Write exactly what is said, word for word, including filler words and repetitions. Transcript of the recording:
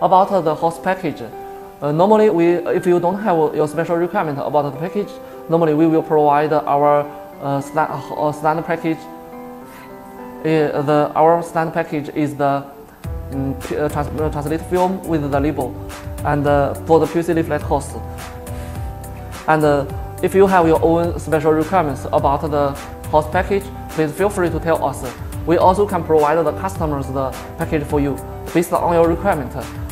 about the host package. Uh, normally, we, if you don't have your special requirement about the package, normally we will provide our uh, stand, uh, standard package. Uh, the, our standard package is the um, uh, trans uh, translate film with the label, and uh, for the P V C leaflet host. And uh, if you have your own special requirements about the host package, please feel free to tell us. We also can provide the customers the package for you based on your requirement.